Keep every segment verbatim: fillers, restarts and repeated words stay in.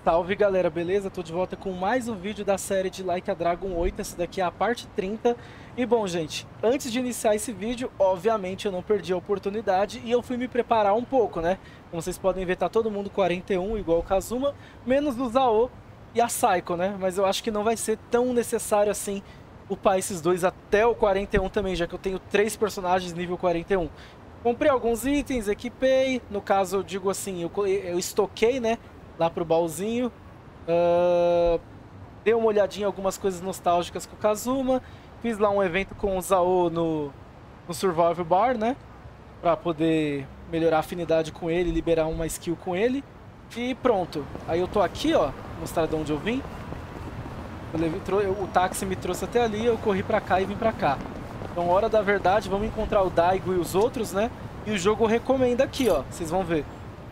Salve galera, beleza? Tô de volta com mais um vídeo da série de Like a Dragon oito, essa daqui é a parte trinta. E bom gente, antes de iniciar esse vídeo, obviamente eu não perdi a oportunidade e eu fui me preparar um pouco, né? Como vocês podem ver, tá todo mundo quarenta e um, igual o Kazuma, menos o Zao e a Saiko, né? Mas eu acho que não vai ser tão necessário assim upar esses dois até o quarenta e um também, já que eu tenho três personagens nível quarenta e um. Comprei alguns itens, equipei, no caso eu digo assim, eu, eu estoquei, né? Lá pro baúzinho. Uh, dei uma olhadinha em algumas coisas nostálgicas com o Kazuma. Fiz lá um evento com o Zao no, no Survival Bar, né? Pra poder melhorar a afinidade com ele, liberar uma skill com ele. E pronto. Aí eu tô aqui, ó. Vou mostrar de onde eu vim. Eu levei, o táxi me trouxe até ali, eu corri pra cá e vim pra cá. Então, hora da verdade, vamos encontrar o Daigo e os outros, né? E o jogo recomenda aqui, ó. Vocês vão ver.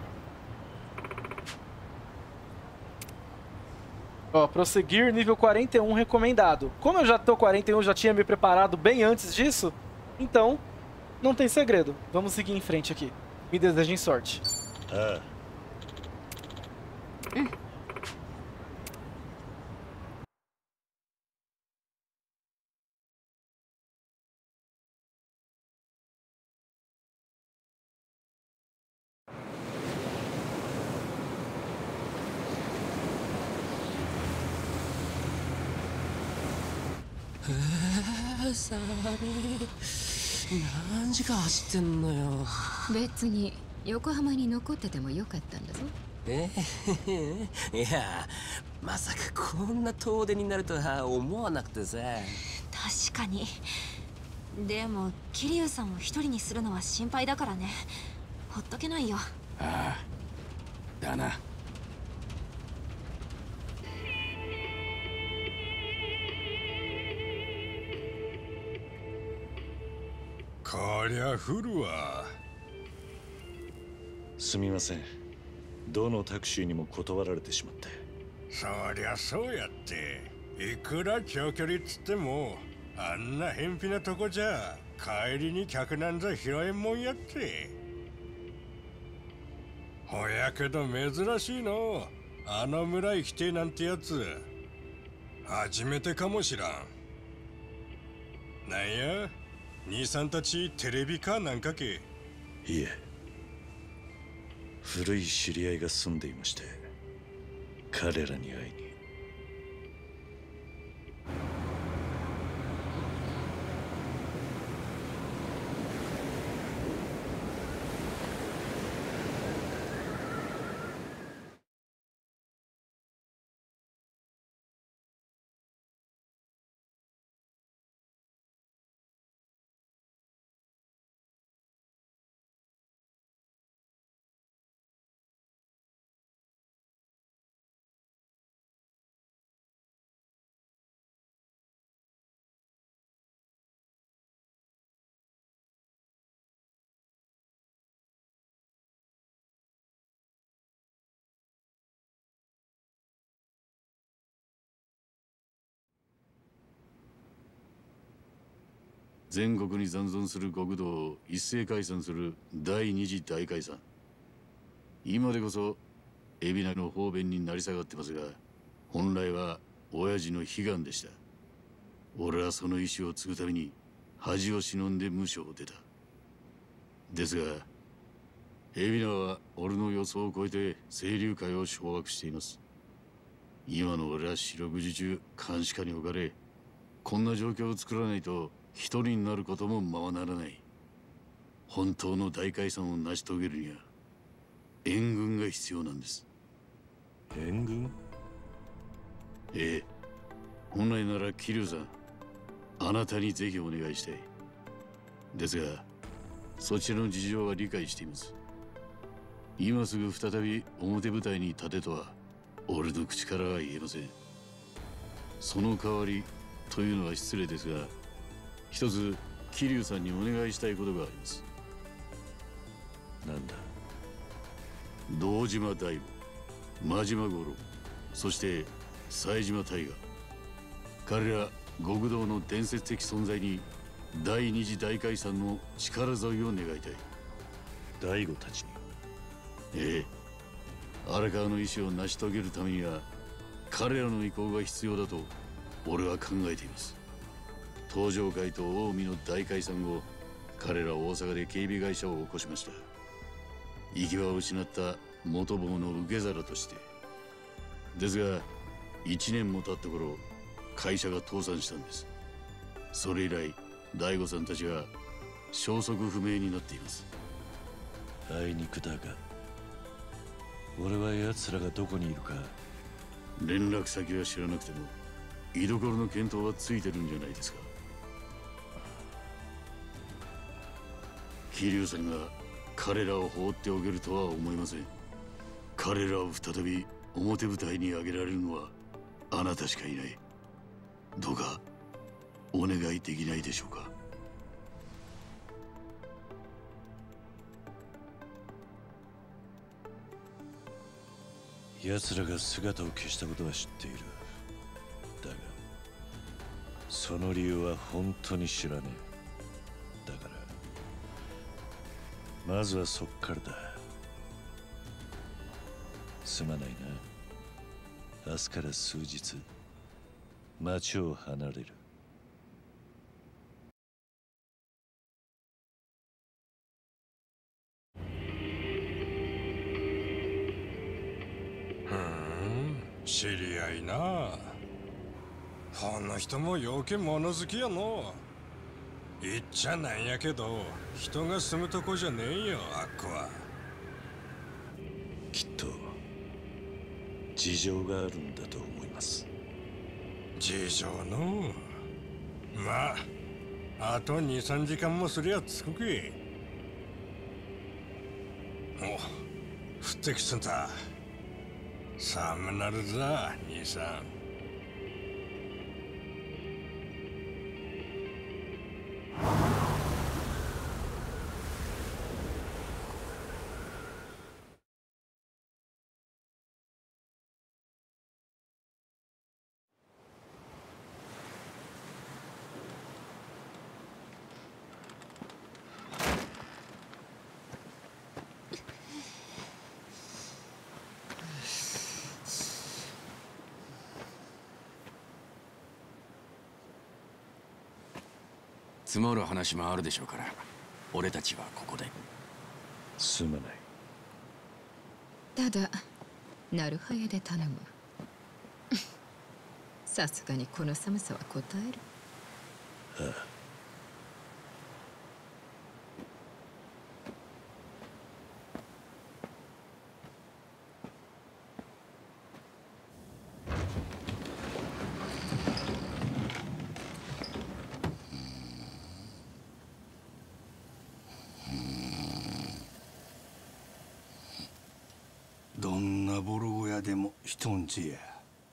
Ó, prosseguir nível quarenta e um recomendado. Como eu já tô quarenta e um, já tinha me preparado bem antes disso, então não tem segredo. Vamos seguir em frente aqui. Me desejem sorte. Ah. Hum. さみ何時間走ってんのよ。 別に横浜に残っててもよかったんだぞ。 えいやまさかこんな遠出になるとは思わなくてさ。 確かに。でも桐生さんを一人にするのは心配だからね。ほっとけないよ。 ああだな。 こりゃ降るわ。 すみません。どのタクシーにも断られてしまって。 そりゃそうやって。いくら長距離っつってもあんな偏僻なとこじゃ帰りに客なんざ拾えんもんやって。ほやけど珍しいの。あの村行きてえなんてやつ初めてかもしらん。なんや兄さんたちテレビかなんかけ。 いえ、古い知り合いが住んでいまして、彼らに会いに。 全国に残存する国土を一斉解散する第二次大解散。今でこそ海老名の方便になり下がってますが、本来は親父の悲願でした。俺はその意志を継ぐために恥を忍んで無所を出た。ですが海老名は俺の予想を超えて清流会を掌握しています。今の俺は四六時中監視下に置かれ、こんな状況を作らないと一人になることもままならない。本当の大解散を成し遂げるには援軍が必要なんです。 援軍？ ええ、本来なら桐生さん、あなたにぜひお願いしたい。ですがそちらの事情は理解しています。今すぐ再び表舞台に立てとは俺の口からは言えません。その代わりというのは失礼ですが、一つ桐生さんにお願いしたいことがあります。 なんだ？ 堂島大吾、真島五郎、そして冴島大河、彼ら極道の伝説的存在に第二次大解散の力添えを願いたい。 大吾たちに？ ええ、 荒川の意志を成し遂げるためには彼らの意向が必要だと俺は考えています。東上会と近江の大解散後、彼ら大阪で警備会社を起こしました。行き場を失った元坊の受け皿として。ですがいちねんも経った頃、会社が倒産したんです。それ以来大悟さんたちは消息不明になっています。 あいにくだが、俺は奴らがどこにいるか連絡先は知らなくても居所の見当はついてるんじゃないですか。桐生さんが彼らを放っておけるとは思いません。彼らを再び表舞台に上げられるのはあなたしかいない。どうかお願いできないでしょうか。 奴らが姿を消したことは知っている。だがその理由は本当に知らねえ。だからまずはそっからだ。すまないな。明日から数日町を離れる。 知り合いなあ。あの人もよけ物好きやの。言っちゃなんやけど人が住むとこじゃねえよ、あっこは。 きっと事情があるんだと思います。 事情のまああとにさんじかんもすりゃ着くけ。お降ってきつんだ。寒なるざ兄さん。 積もる話もあるでしょうから、俺たちはここで。 すまない。 ただなるはやで頼む。さすがにこの寒さはこたえる。 ああ。 どんなボロ小屋でも人んちや。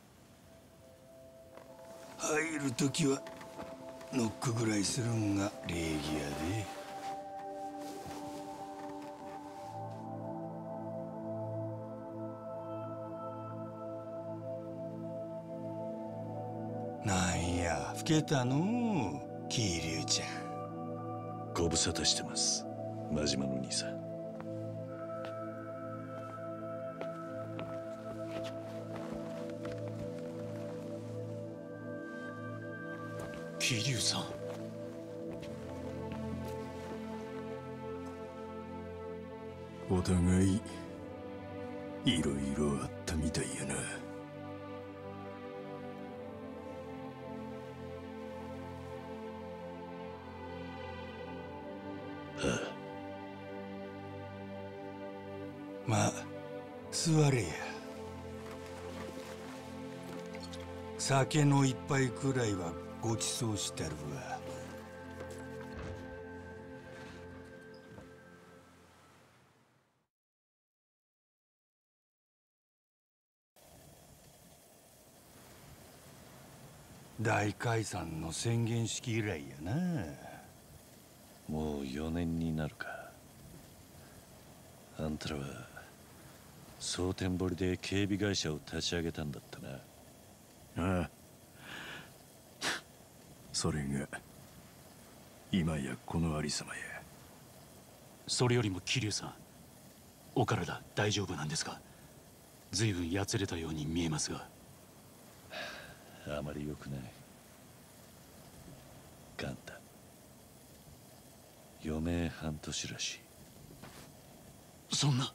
入るときはノックぐらいするんが礼儀やで。なんや老けたのう桐生ちゃん。 ご無沙汰してます、真島の兄さん。 桐生さん。 お互いいろいろあったみたいやな。 ああ。 まあ座れや。酒の一杯くらいはごちそうしてるわ。大解散の宣言式以来やな。 もうよねんになるか。あんたらは蒼天堀で警備会社を立ち上げたんだったな。 ああ。それが今やこのありさまや。 それよりも桐生さん、お体大丈夫なんですか？ 随分やつれたように見えますが。 あまり良くない。ガンだ。余命半年らしい。 そんな。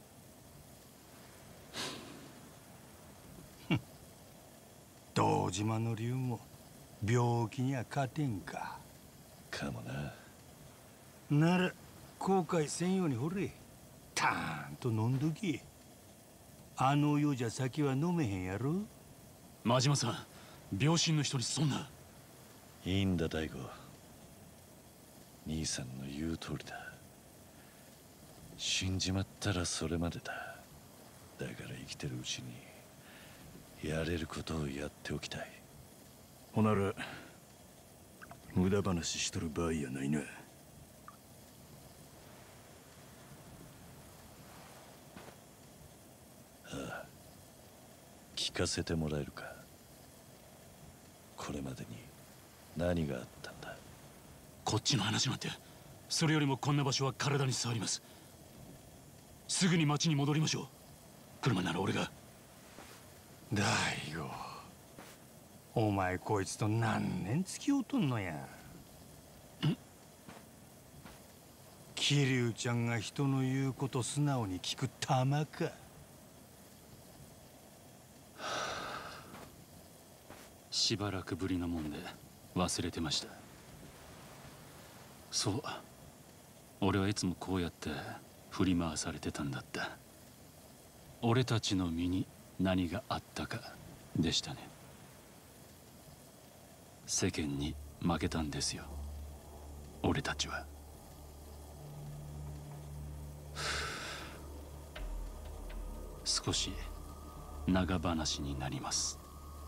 堂島の竜も病気には勝てんか。 かもな。 なら後悔せんようにほれ、たーんと飲んどき。あの世じゃ酒は飲めへんやろ。 真島さん、病身の人にそんな。 いいんだ大悟、兄さんの言う通りだ。死んじまったらそれまでだ。だから生きてるうちにやれることをやっておきたい。 ほなら無駄話しとる場合やないな。 ああ、聞かせてもらえるか。これまでに何があったんだ。 こっちの話なんて、それよりもこんな場所は体に触ります。すぐに町に戻りましょう。車なら俺が。 大悟、お前こいつと何年付き合うとんのや。ん桐生ちゃんが人の言うこと素直に聞く玉か。 しばらくぶりなもんで忘れてました。そう、俺はいつもこうやって振り回されてたんだった。俺たちの身に何があったかでしたね。世間に負けたんですよ、俺たちは。少し長話になります。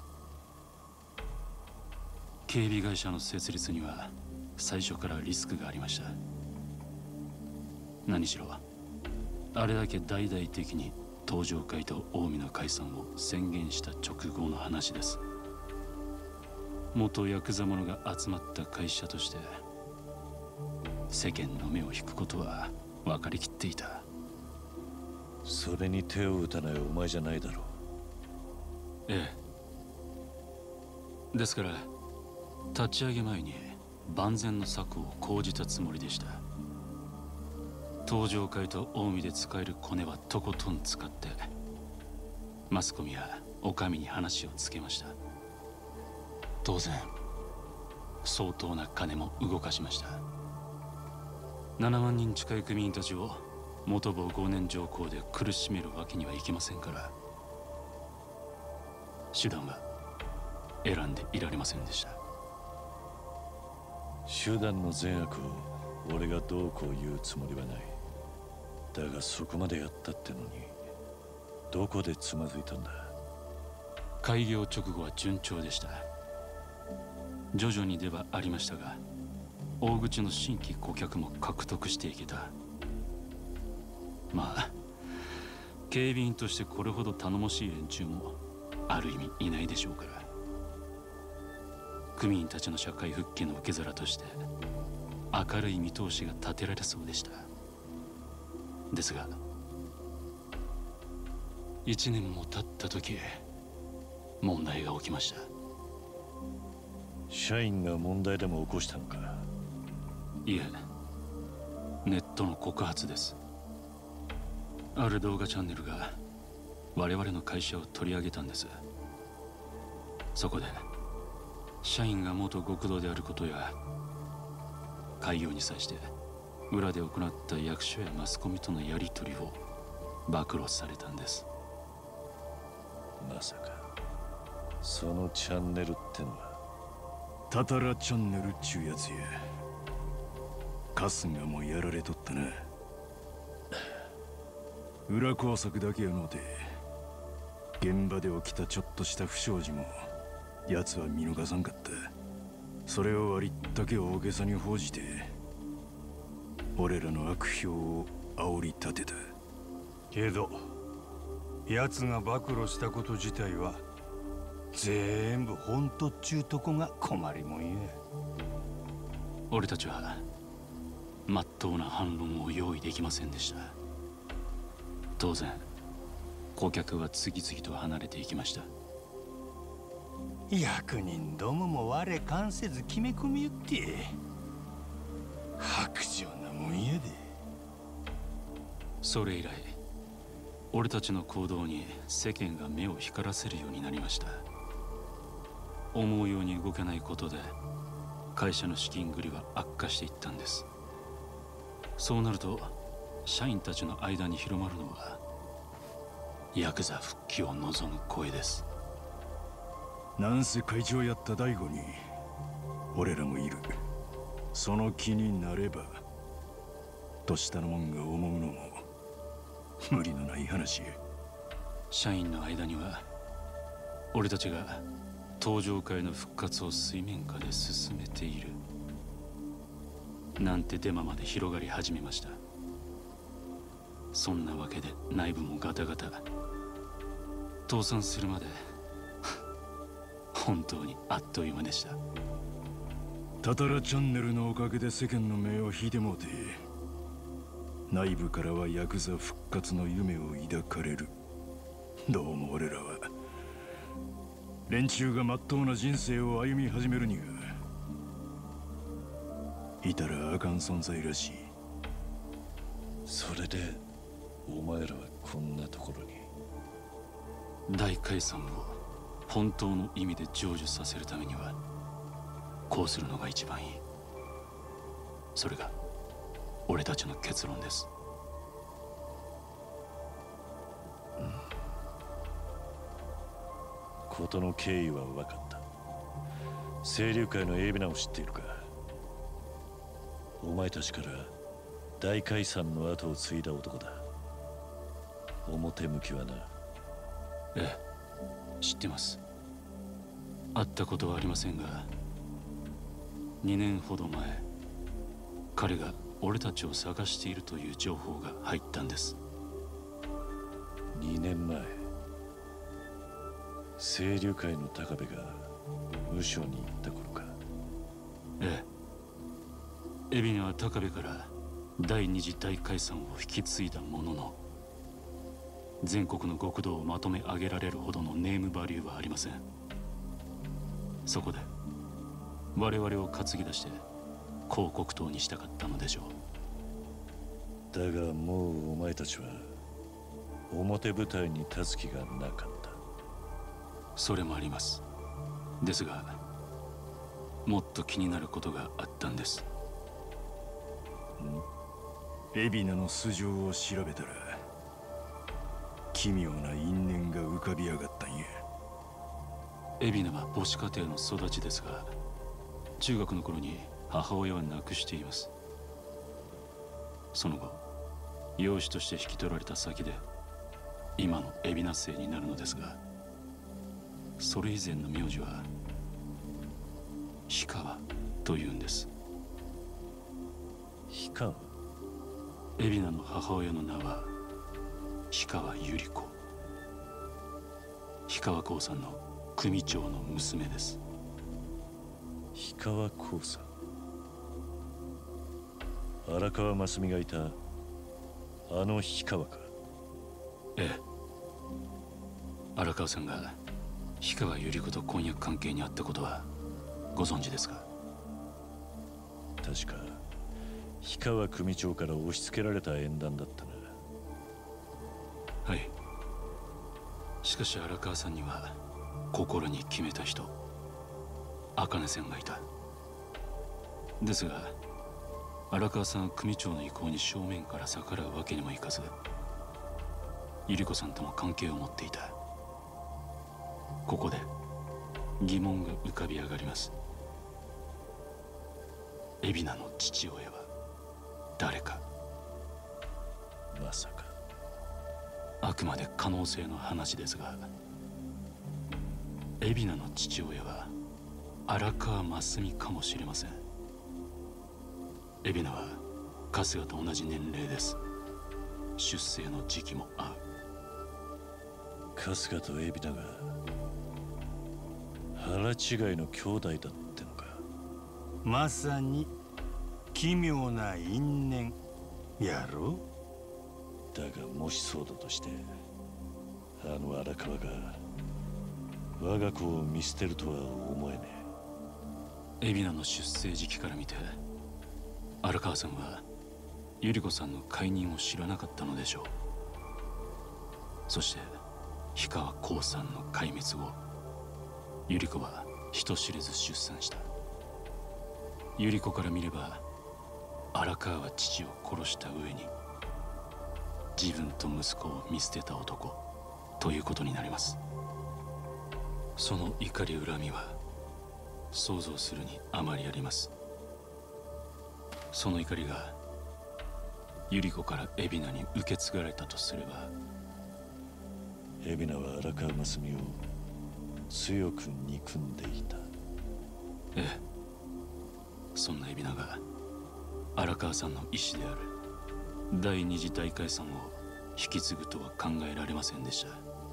警備会社の設立には最初からリスクがありました。何しろあれだけ大々的に東上会と近江の解散を宣言した直後の話です。元ヤクザ者が集まった会社として世間の目を引くことは分かりきっていた。 それに手を打たないお前じゃないだろう。 ええ。ですから立ち上げ前に万全の策を講じたつもりでした。東上会と近江で使えるコネはとことん使ってマスコミやお上に話をつけました。当然相当な金も動かしました。ななまんにん近い組員たちを元坊ごねん条項で苦しめるわけにはいきませんから、手段は選んでいられませんでした。 手段の善悪を俺がどうこう言うつもりはない。だがそこまでやったってのにどこでつまずいたんだ。 開業直後は順調でした。徐々にではありましたが大口の新規顧客も獲得していけた。まあ警備員としてこれほど頼もしい連中もある意味いないでしょうから、組員たちの社会復帰の受け皿として明るい見通しが立てられそうでした。ですが一年も経った時問題が起きました。 社員が問題でも起こしたのか。 いえ、ネットの告発です。ある動画チャンネルが我々の会社を取り上げたんです。そこで社員が元極道であることや開業に際して裏で行った役所やマスコミとのやり取りを暴露されたんです。 まさかそのチャンネルってのはタタラチャンネルっちゅうやつや。春日もやられとったな。裏工作だけやのうて現場で起きたちょっとした不祥事も奴は見逃さんかった。それを割ったけ大げさに報じて俺らの悪評を煽り立てた。 けど奴が暴露したこと自体は全部本当っちゅうとこが困りもんや。 俺たちはまっとうな反論を用意できませんでした。当然顧客は次々と離れていきました。 役人どもも我関せず決め込みよって薄情なもんやで。 それ以来俺たちの行動に世間が目を光らせるようになりました。思うように動けないことで会社の資金繰りは悪化していったんです。そうなると社員たちの間に広まるのはヤクザ復帰を望む声です。 なんせ会長やった大悟に俺らもいる。その気になればとしたのもんが思うのも無理のない話や。 社員の間には俺たちが登場界の復活を水面下で進めているなんてデマまで広がり始めました。そんなわけで内部もガタガタ。倒産するまで本当にあっという間でした。 タタラチャンネルのおかげで世間の目を引いてもうて、内部からはヤクザ復活の夢を抱かれる。どうも俺らは連中がまっとうな人生を歩み始めるにはいたらあかん存在らしい。 それでお前らはこんなところに。 大解散を本当の意味で成就させるためにはこうするのが一番いい。それが俺たちの結論です。 うん、事の経緯は分かった。清流会の海老名を知っているか。お前たちから大解散の後を継いだ男だ。表向きはな。 ええ、知ってます。会ったことはありませんが、にねんほど前彼が俺たちを探しているという情報が入ったんです。 にねんまえ、清流会の高部が無所に行った頃か。 ええ、海老名は高部から第二次大解散を引き継いだものの、全国の極道をまとめ上げられるほどのネームバリューはありません。そこで我々を担ぎ出して広告塔にしたかったのでしょう。だがもうお前たちは表舞台に立つ気がなかった。 それもあります。ですがもっと気になることがあったんです。 ん？海老名の素性を調べたら奇妙な因縁が浮かび上がったんや。 海老名は母子家庭の育ちですが、中学の頃に母親は亡くしています。その後養子として引き取られた先で今の海老名姓になるのですが、それ以前の名字は氷川というんです。 氷川？ 海老名の母親の名は氷川百合子。氷川興産の組長の娘です。 氷川興産？荒川真澄がいたあの氷川か。 ええ、荒川さんが氷川百合子と婚約関係にあったことはご存知ですか？ 確か氷川組長から押し付けられた縁談だったな。 はい。しかし荒川さんには心に決めた人、茜さんがいた。ですが荒川さんは組長の意向に正面から逆らうわけにもいかず、百合子さんとも関係を持っていた。ここで疑問が浮かび上がります。海老名の父親は誰か。 まさか。 あくまで可能性の話ですが、海老名の父親は荒川真澄かもしれません。海老名は春日と同じ年齢です。出生の時期も合う。 春日と海老名が腹違いの兄弟だってのか。 まさに奇妙な因縁やろ。 だがもしそうだとしてあの荒川が我が子を見捨てるとは思えねえ。海老名の出生時期から見て荒川さんは百合子さんの解任を知らなかったのでしょう。そして氷川興産の壊滅後、百合子は人知れず出産した。百合子から見れば荒川は父を殺した上に自分と息子を見捨てた男ということになります。その怒り恨みは想像するにあまりあります。その怒りが百合子から海老名に受け継がれたとすれば、 海老名は荒川真澄を強く憎んでいた。 ええ、そんな海老名が荒川さんの意志である第二次大解散を引き継ぐとは考えられませんでした。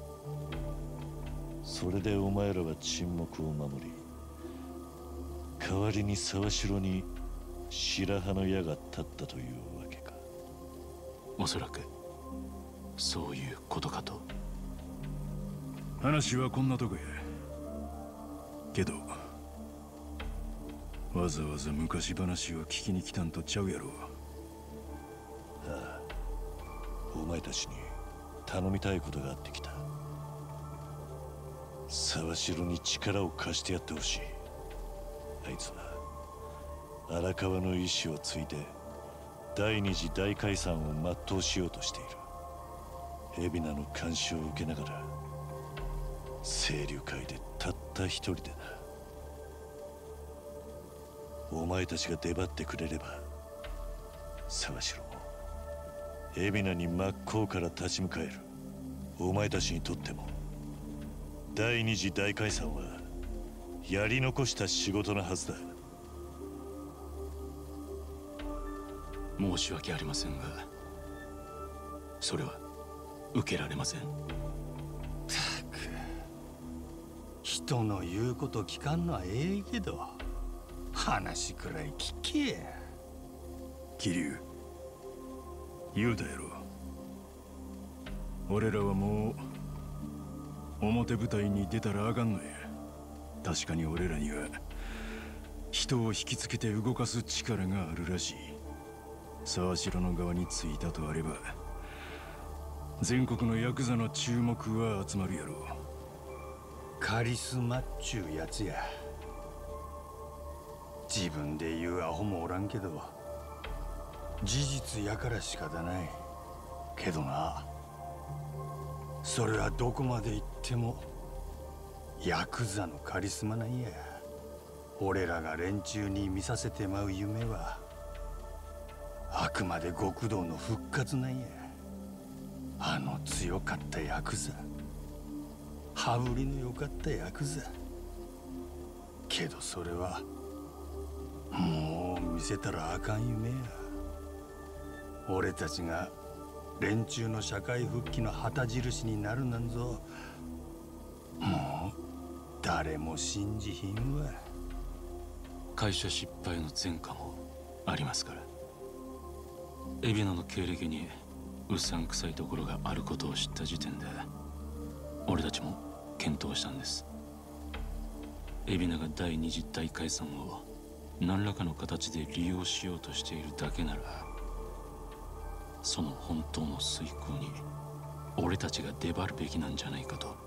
それでお前らは沈黙を守り、代わりに沢城に白羽の矢が立ったというわけか。 おそらくそういうことかと。 話はこんなとこやけど、わざわざ昔話を聞きに来たんとちゃうやろ。 ああ、お前たちに頼みたいことがあってきた。沢城に力を貸してやってほしい。あいつは荒川の意志を継いで第二次大解散を全うしようとしている。海老名の監視を受けながら清流会でたった一人でな。お前たちが出張ってくれれば沢城も海老名に真っ向から立ち向かえる。お前たちにとっても第二次大解散はやり残した仕事なはずだ。 申し訳ありませんが、それは受けられません。 たく、人の言うこと聞かんのはええけど、話くらい聞けや。 桐生、言うたやろ。俺らはもう表舞台に出たらあかんのや。確かに俺らには人を引きつけて動かす力があるらしい。沢城の側についたとあれば全国のヤクザの注目は集まるやろう。 カリスマっちゅうやつや。自分で言うアホもおらんけど、事実やから仕方ないけどな。それはどこまで行ってもヤクザのカリスマなんや。俺らが連中に見させてまう夢はあくまで極道の復活なんや。あの強かったヤクザ、羽振りの良かったヤクザ。けどそれはもう見せたらあかん夢や。俺たちが連中の社会復帰の旗印になるなんぞ、もう誰も信じひんわ。 会社失敗の前科もありますから。海老名の経歴にうさんくさいところがあることを知った時点で俺たちも検討したんです。海老名が第二次大解散を何らかの形で利用しようとしているだけなら、その本当の遂行に俺たちが出張るべきなんじゃないかと。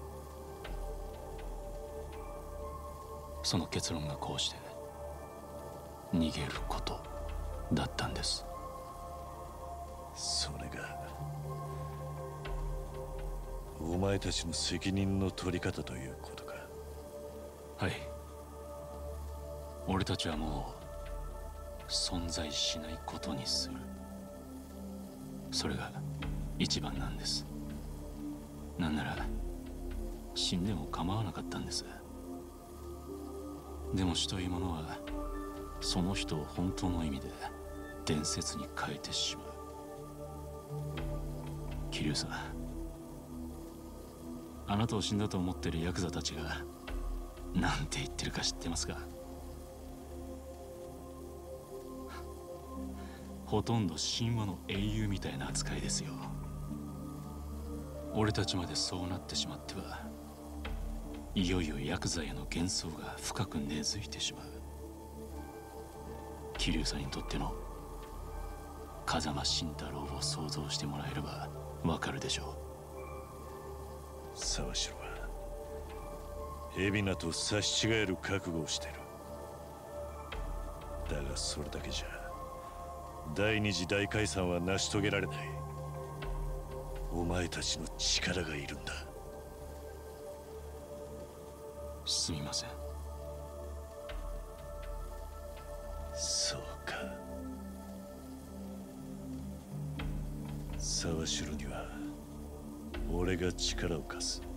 その結論がこうして逃げることだったんです。 それがお前たちの責任の取り方ということか。 はい。俺たちはもう存在しないことにする。それが一番なんです。なんなら死んでも構わなかったんです。でも死というものはその人を本当の意味で伝説に変えてしまう。桐生さん、あなたを死んだと思ってるヤクザたちがなんて言ってるか知ってますか？ほとんど神話の英雄みたいな扱いですよ。 俺たちまでそうなってしまってはいよいよヤクザへの幻想が深く根付いてしまう。桐生さんにとっての風間慎太郎を想像してもらえればわかるでしょう。沢城は海老名と差し違える覚悟をしている。だがそれだけじゃ第二次大解散は成し遂げられない。お前たちの力がいるんだ。 すみません。 そうか。沢城には俺が力を貸す。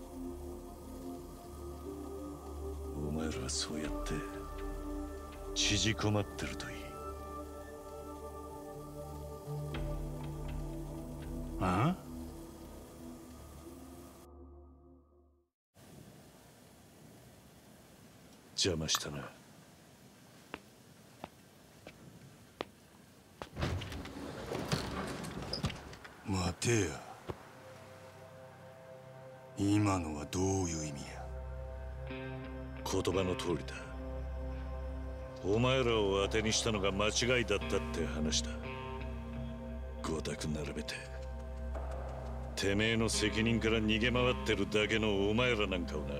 お前らはそうやって縮こまってるといい。 ああ？ 邪魔したな。 待てや。今のはどういう意味や。 言葉の通りだ。お前らを当てにしたのが間違いだったって話だ。ごたく並べててめえの責任から逃げ回ってるだけのお前らなんかをな。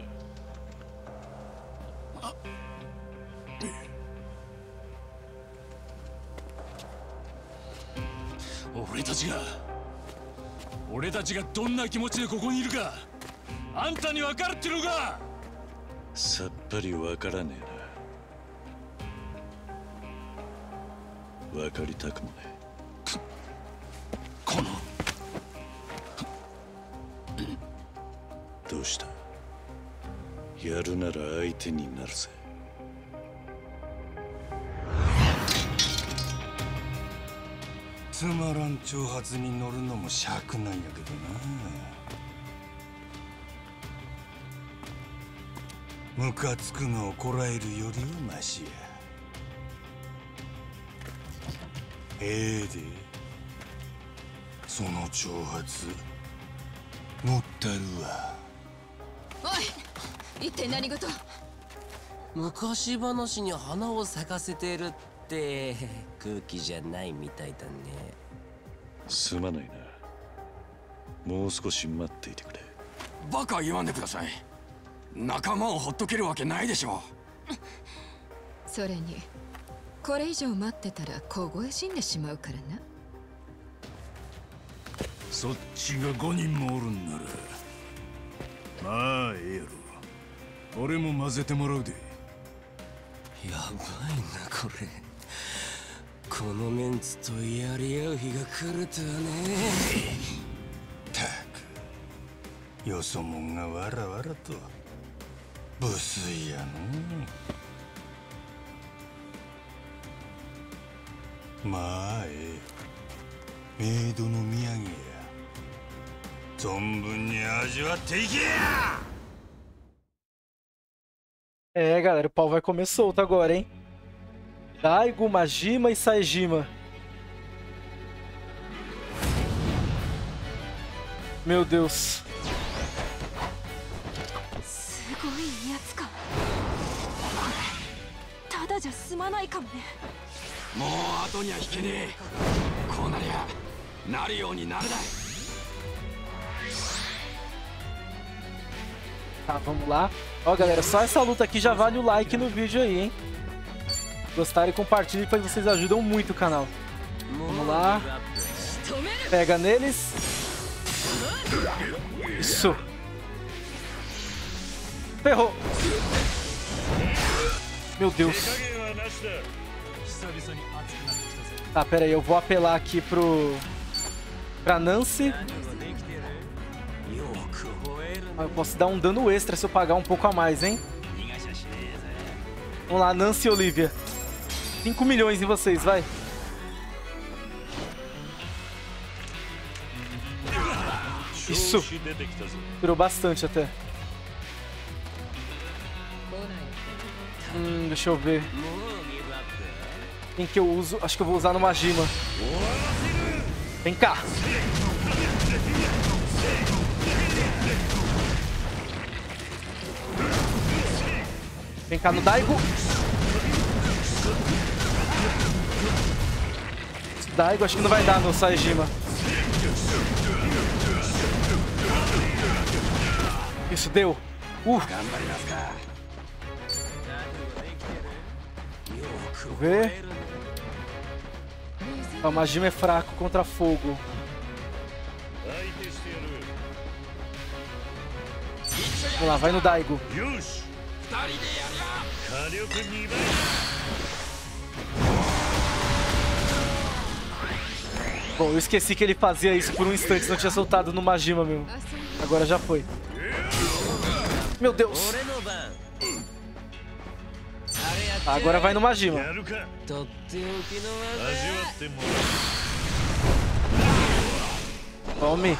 俺たちが俺たちがどんな気持ちでここにいるかあんたに分かるってのか。 さっぱり分からねえな。分かりたくもねえ。 このどうした。やるなら相手になるぜ。 つまらん挑発に乗るのも尺なんやけどな。ムカつくのをこらえるよりはマシや。ええでその挑発乗ったるわ。 おい、一体何事。 昔話に花を咲かせてるって空気じゃないみたいだね。 すまないな。もう少し待っていてくれ。 バカ言わんでください。仲間をほっとけるわけないでしょう。それにこれ以上待ってたら凍え死んでしまうからな。 そっちがごにんもおるんならまあええやろ。俺も混ぜてもらうで。 やばいなこれ。このメンツとやり合う日が来るとはね。 たくよそもんがわらわらと無粋やのう。まあええ、メイドの土産や。存分に味わっていけや。 É, galera, o pau vai comer solto agora, hein? Daigo, Majima e Saejima. Meu Deus. すごいやつか。これただじゃ済まないかもね。 もう後には引けねえ。こうなりゃなるようになるだい。 Tá, vamos lá. Ó, galera, só essa luta aqui já vale o like no vídeo aí, hein? Gostarem, compartilhem, pois vocês ajudam muito o canal. Vamos lá. Pega neles. Isso. Ferrou. Meu Deus. Tá, pera aí, eu vou apelar aqui pro... pra Nancy. Eu posso dar um dano extra se eu pagar um pouco a mais, hein? Vamos lá, Nancy e Olivia. cinco milhões em vocês, vai. Isso. Curou bastante até. Hum, deixa eu ver. Quem que eu uso? Acho que eu vou usar no Majima. Vem cá. Vem cá no Daigo. Daigo, acho que não vai dar no Saejima. Isso, deu. Uh. Deixa eu ver. O Majima é fraco contra fogo. Vamos lá, vai no Daigo. Bom, eu esqueci que ele fazia isso por um instante, não tinha soltado no Majima mesmo. Agora já foi. Meu Deus! Ah, agora vai no Majima. Tome.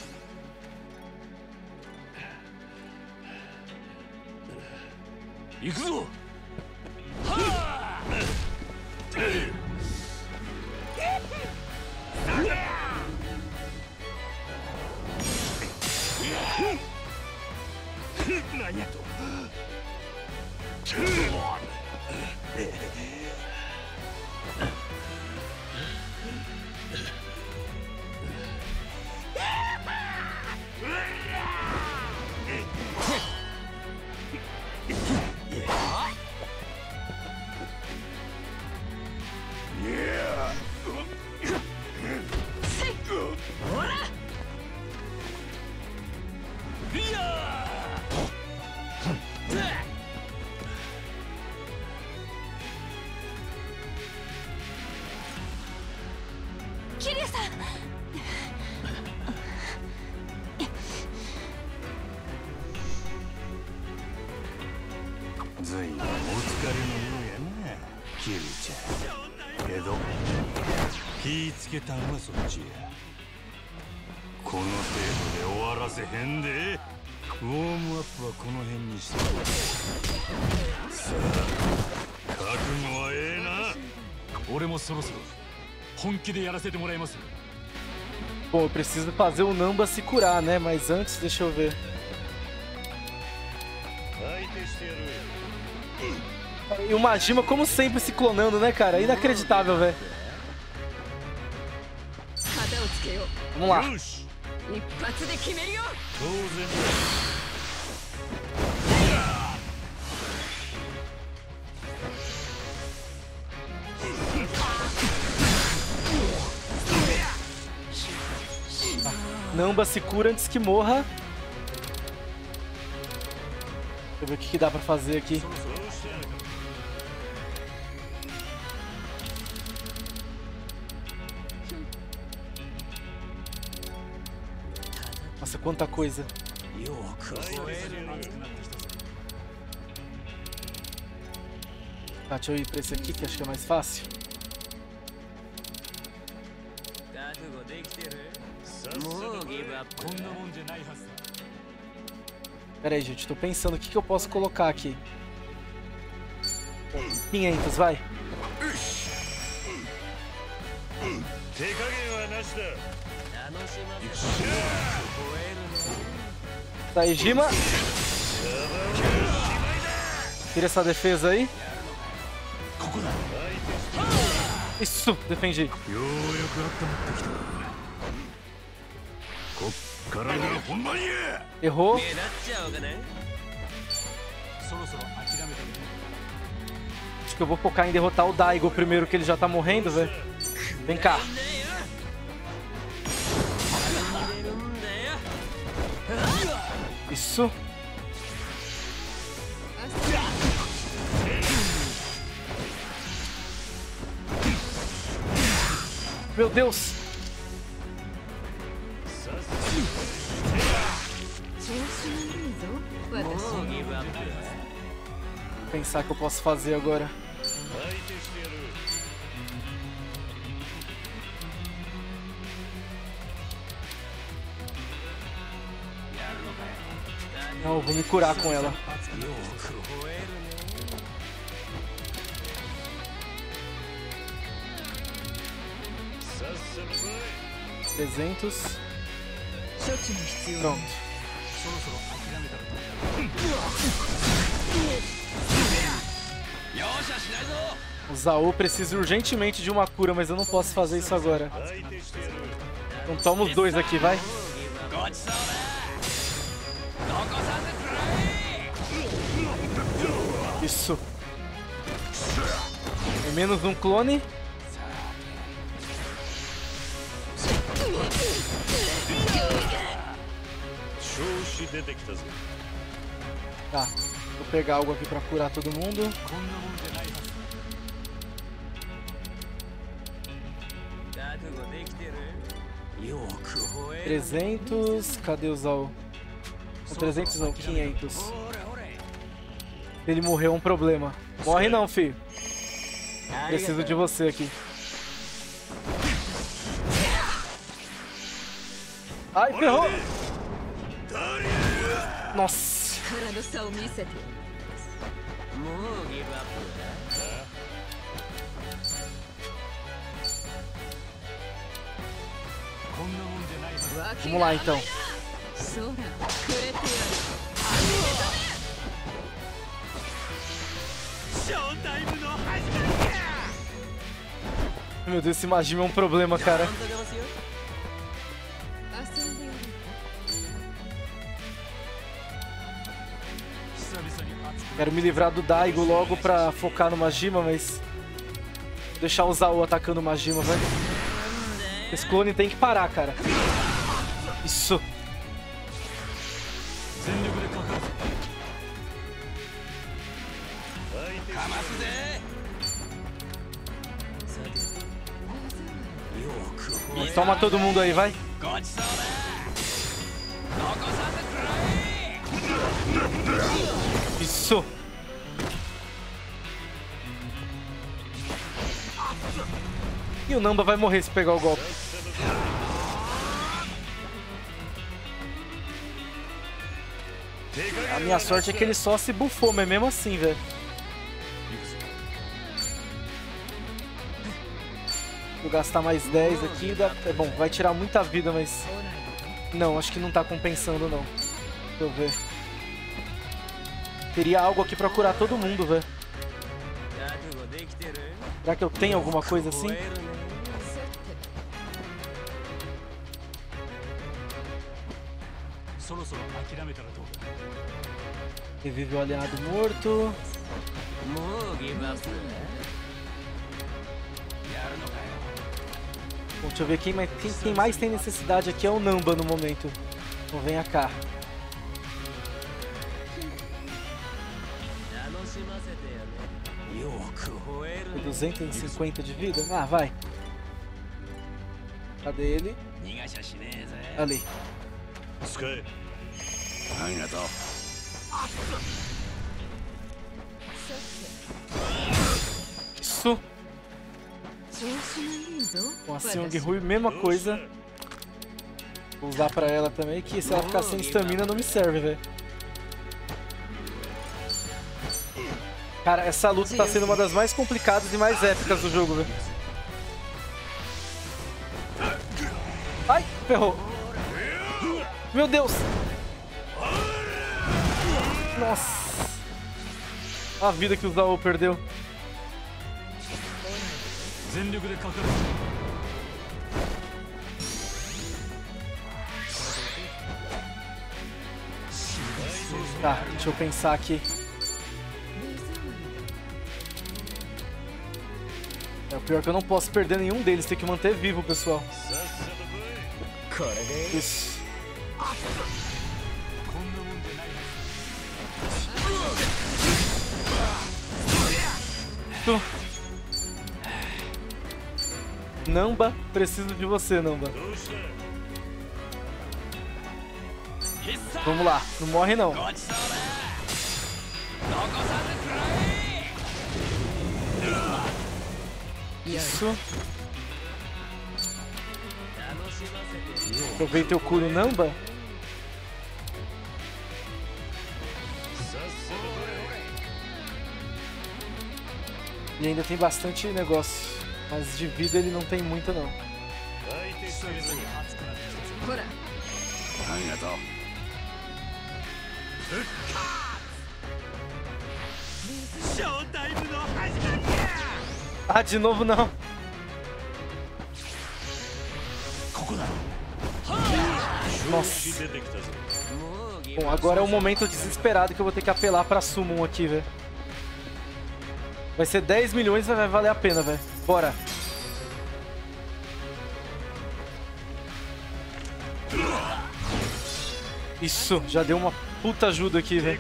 Bom, eu preciso fazer o Namba se curar, né? Mas antes, deixa eu ver. E o Majima, como sempre, se clonando, né, cara? Inacreditável, velho. Vamos lá. Namba se cura antes que morra. Deixa eu ver o que, que dá pra fazer aqui. Nossa, quanta coisa. Tá, deixa eu ir pra esse aqui que acho que é mais fácil. Pera aí, gente, tô pensando o que, que eu posso colocar aqui. quinhentos, vai. Saejima. Tira essa defesa aí. Isso, defendi. Errou. Acho que eu vou focar em derrotar o Daigo primeiro, que ele já tá morrendo, velho. Vem cá. Isso. Meu Deus. Vou pensar que eu posso fazer agora. Não, eu vou me curar com ela. trezentos. Pronto. O Zaou precisa urgentemente de uma cura, mas eu não posso fazer isso agora. Então toma os dois aqui, vai. Isso. É menos um clone. Tá, vou pegar algo aqui pra curar todo mundo. trezentos, cadê o Zaou? trezentos não, quinhentos. Se ele morrer é um problema. Morre não, filho. Preciso de você aqui. Ai, ferrou! Nossa! Vamos lá então. Meu Deus, esse Majima é um problema, cara. Quero me livrar do Daigo logo pra focar no Majima, mas... Vou deixar o Zaou atacando o Majima, velho. Esse clone tem que parar, cara. Isso. Toma todo mundo aí, vai. Isso. E o Namba vai morrer se pegar o golpe. A minha sorte é que ele só se bufou, mas mesmo assim, velho. Vou gastar mais dez aqui. Dá... É bom, vai tirar muita vida, mas... Não, acho que não tá compensando, não. Deixa eu ver. Teria algo aqui pra curar todo mundo, velho. Será que eu tenho alguma coisa assim? Revive o aliado morto. Bom, deixa eu ver quem mais, quem, quem mais tem necessidade aqui é o Namba no momento. Então venha cá. duzentos e cinquenta de vida? Ah, vai. Cadê ele? Ali. Isso. Com a Seong Rui, mesma coisa. Vou usar pra ela também, que se ela ficar sem estamina não me serve, velho. Cara, essa luta tá sendo uma das mais complicadas e mais épicas do jogo, velho. Ai, ferrou. Meu Deus. Nossa. A vida que o Zaou perdeu. Tá, deixa eu pensar aqui. É, o pior é que eu não posso perder nenhum deles, tem que manter vivo, pessoal. Isso. Isso. Namba, preciso de você, Namba. Vamos lá, não morre não. Isso. Aproveita o curo Namba. E ainda tem bastante negócio. Mas de vida ele não tem muita não. Ah, de novo não. Nossa. Bom, agora é o momento desesperado que eu vou ter que apelar pra Summon aqui, velho. Vai ser dez milhões, vai valer a pena, velho. Bora. Isso, já deu uma puta ajuda aqui, velho.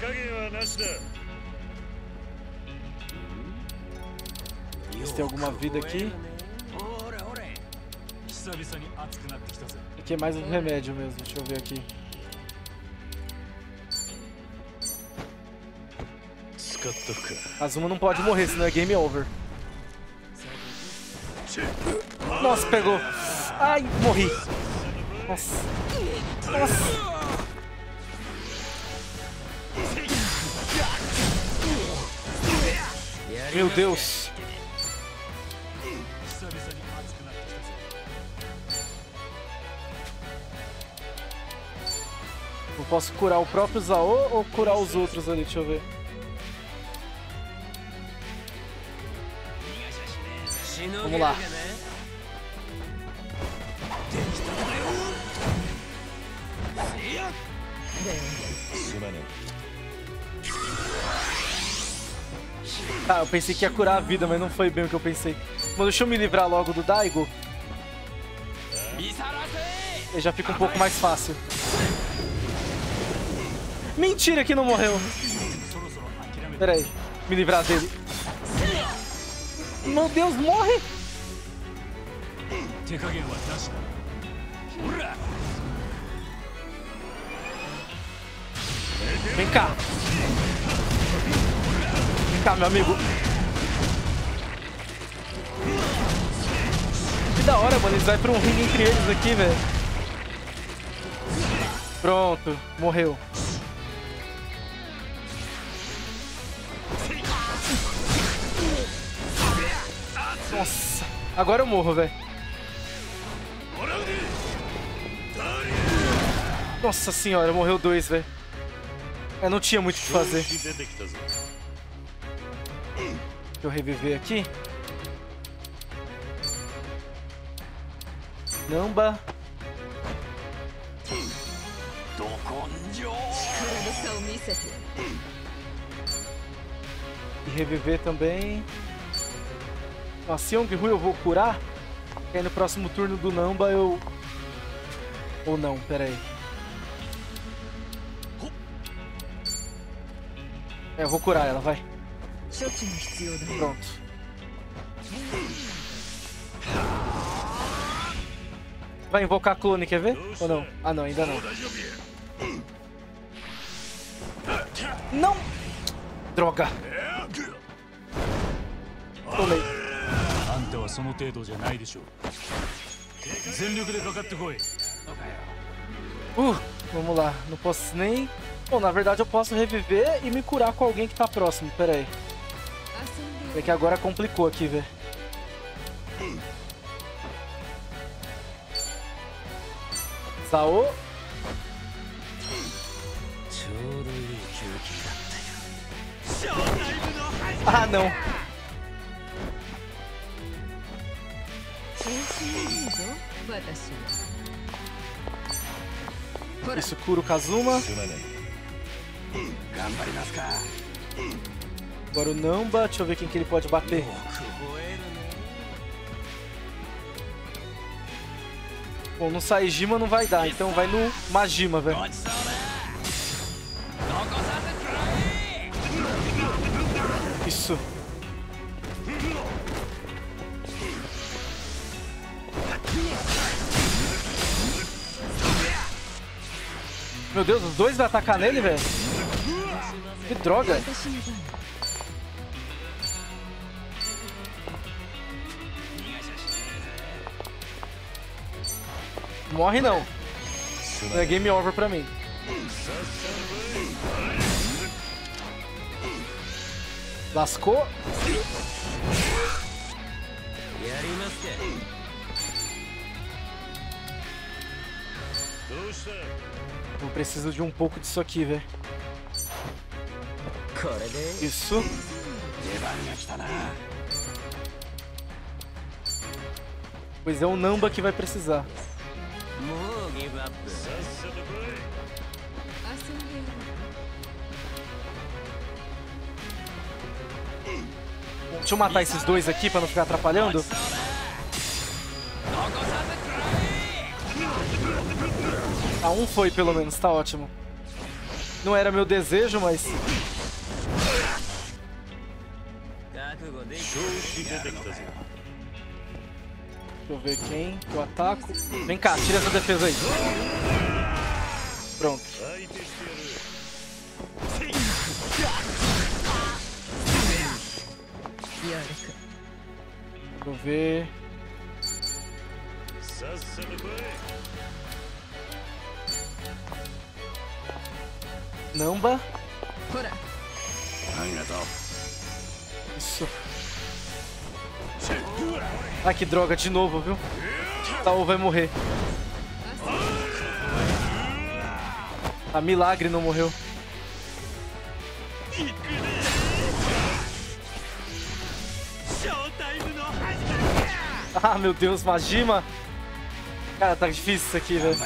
Se tem alguma vida aqui. Aqui é mais um remédio mesmo, deixa eu ver aqui. Azuma não pode morrer, senão é game over. Nossa, pegou. Ai, morri. Nossa. Nossa. Meu Deus. Eu posso curar o próprio Zao ou curar os outros ali? Deixa eu ver. Vamos lá. Ah, eu pensei que ia curar a vida, mas não foi bem o que eu pensei. Mas deixa eu me livrar logo do Daigo. E já fica um pouco mais fácil. Mentira que não morreu. Pera aí, me livrar dele. Meu Deus, morre! Vem cá. Vem cá, meu amigo. Que da hora, mano. Eles vão pra um ringue entre eles aqui, velho. Pronto, morreu. Nossa, agora eu morro, velho. Nossa senhora, morreu dois, velho. Eu não tinha muito o que fazer. Deixa eu reviver aqui. Namba. E reviver também. Nossa, Yong-Hu eu vou curar. E aí no próximo turno do Namba eu... Ou não, pera aí. É, eu vou curar ela, vai. Pronto. Vai invocar clone, quer ver? Ou não? Ah não, ainda não. Não! Droga! Tomei. Uh, vamos lá. Não posso nem... Bom, na verdade eu posso reviver e me curar com alguém que tá próximo. Pera aí. É que agora complicou aqui, velho. Zao. Ah, não. Isso cura o Kazuma. Agora o Namba. Deixa eu ver quem que ele pode bater. Bom, no Saejima não vai dar, então vai no Majima, velho. Isso. Meu Deus, os dois vão atacar nele, velho? Que droga. Morre não. Não é game over pra mim. Lascou. Eu preciso de um pouco disso aqui, velho. Isso. Pois é o Namba que vai precisar. Deixa eu matar esses dois aqui pra não ficar atrapalhando. Ah, um foi pelo menos, tá ótimo. Não era meu desejo, mas... Deixa eu ver quem que eu ataco. Vem cá, tira essa defesa aí. Pronto. Deixa eu ver... Namba. Isso. Ah, que droga, de novo, viu? Taô vai morrer. A milagre não morreu. Ah, meu Deus, Majima. Cara, tá difícil isso aqui, velho.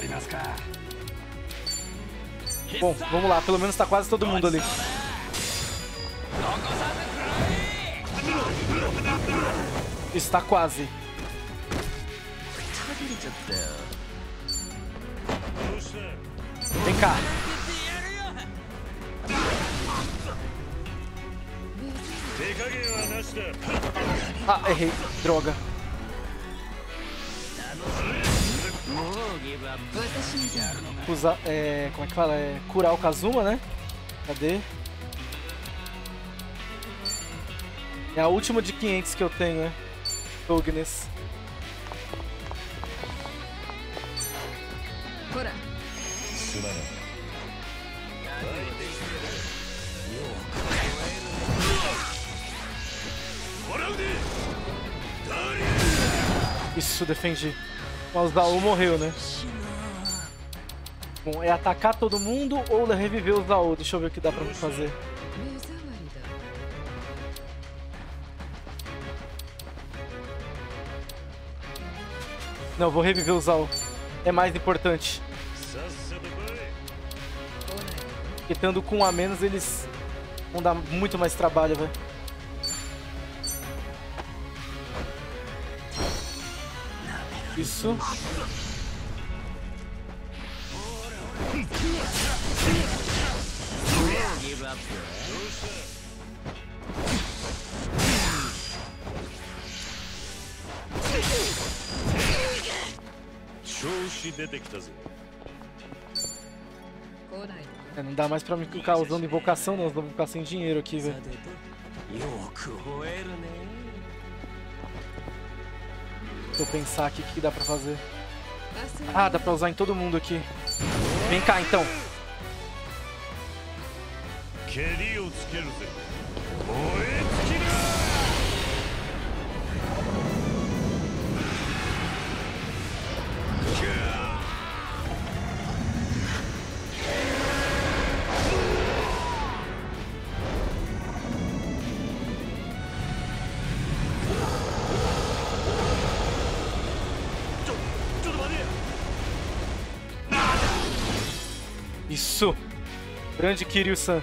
Bom, vamos lá, pelo menos tá quase todo mundo ali. Está quase. Vem cá. Ah, errei. Droga. Usar, é, como é que fala? É, curar o Kazuma, né? Cadê? É a última de quinhentos que eu tenho, né? Tognes. Isso, defendi. Mas o Zaou morreu, né? Bom, é atacar todo mundo ou reviver o Zaou? Deixa eu ver o que dá pra fazer. Não, vou reviver o Zaou. É mais importante. Porque estando com um a menos, eles vão dar muito mais trabalho, velho. Isso. É, não dá mais pra me ficar usando invocação, não. Senão vou ficar sem dinheiro aqui, velho. Deixa eu pensar aqui o que dá pra fazer. Ah, dá pra usar em todo mundo aqui. Vem cá, então. Isso! Grande Kiryu-san.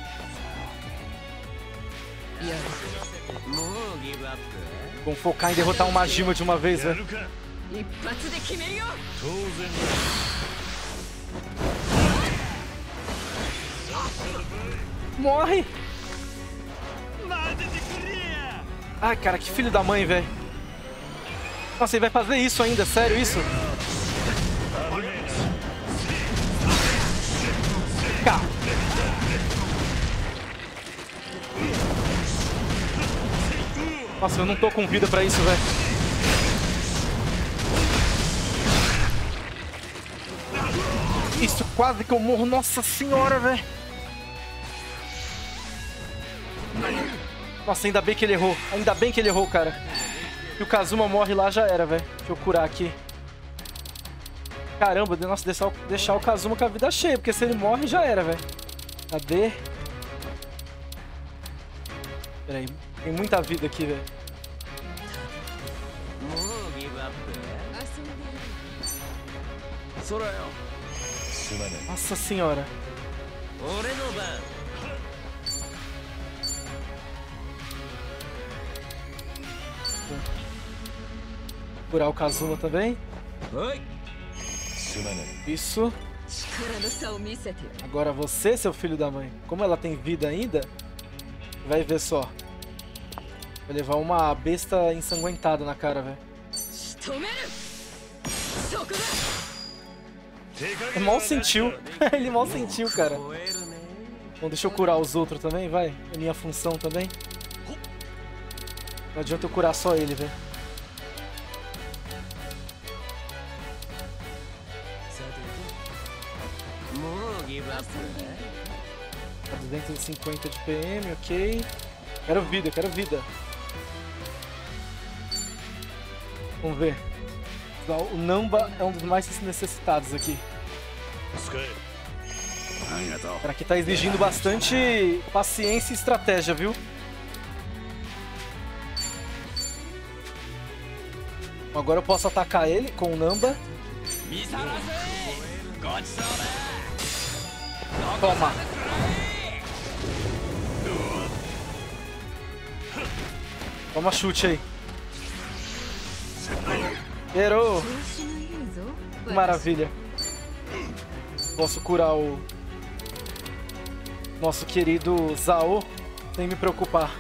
Vamos focar em derrotar um Majima de uma vez, velho. Morre! Ai, cara, que filho da mãe, velho. Nossa, ele vai fazer isso ainda, sério isso? Cá. Nossa, eu não tô com vida pra isso, velho. Isso, quase que eu morro. Nossa senhora, velho. Nossa, ainda bem que ele errou. Ainda bem que ele errou, cara. E o Kazuma morre lá, já era, velho. Deixa eu curar aqui. Caramba, nossa, deixar o, deixar o Kazuma com a vida cheia, porque se ele morre, já era, velho. Cadê? Pera aí, tem muita vida aqui, velho. Nossa senhora. Curar o Kazuma também. Isso. Agora você, seu filho da mãe. Como ela tem vida ainda, vai ver só. Vai levar uma besta ensanguentada na cara, velho. Ele mal sentiu. Ele mal sentiu, cara. Bom, deixa eu curar os outros também, vai. É minha função também. Não adianta eu curar só ele, velho. duzentos e cinquenta de P M, ok. Quero vida, quero vida. Vamos ver. O Namba é um dos mais necessitados aqui. Cara, aqui tá exigindo bastante paciência e estratégia, viu? Agora eu posso atacar ele com o Namba. Toma. Toma chute aí. Errou. Maravilha. Posso curar o nosso querido Zao sem me preocupar.